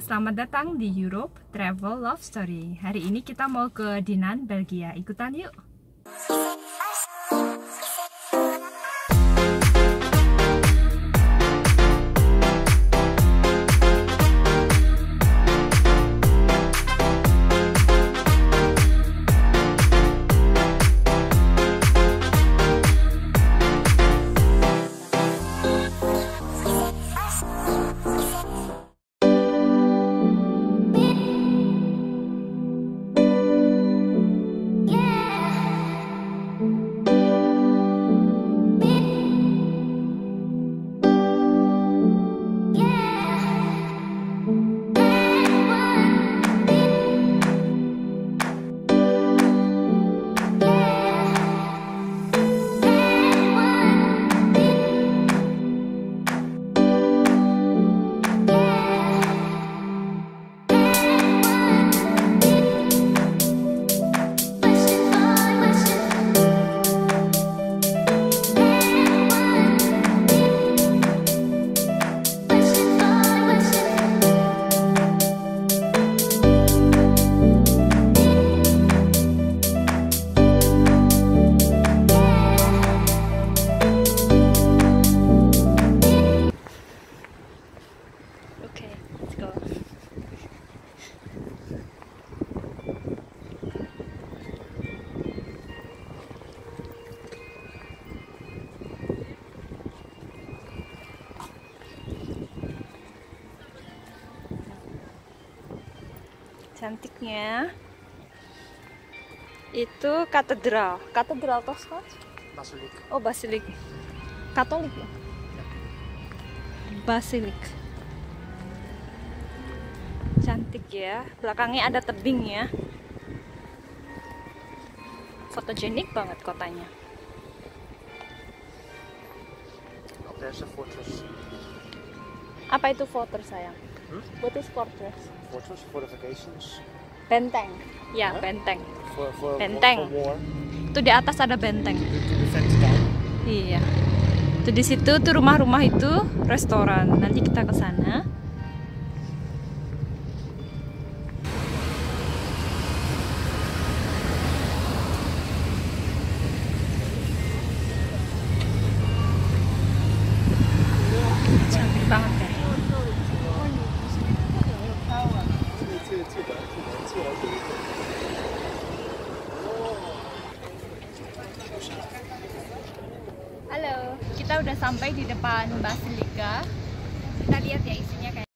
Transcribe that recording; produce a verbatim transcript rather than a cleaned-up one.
selamat datang di Europe Travel Love Story. Hari ini kita mau ke Dinan, Belgia. Ikutan yuk! Cantiknya itu katedral, katedral Tosca. Basilik. Oh, basilik. Katolik ya? Basilik. Cantik ya. Belakangnya ada tebing ya. Fotogenik banget kotanya. Oh, there's a fortress. Apa itu fortress sayang? Hmm? What is fortress? Fortress, fortifications. Benteng. Ya, Huh? benteng. For, for, Benteng. For war. Itu di atas ada benteng. To defend town. Iya. Itu di situ tuh rumah-rumah itu restoran. Nanti kita ke sana. Cantik banget ya. Halo, kita udah sampai di depan Basilika. Kita lihat ya isinya kayak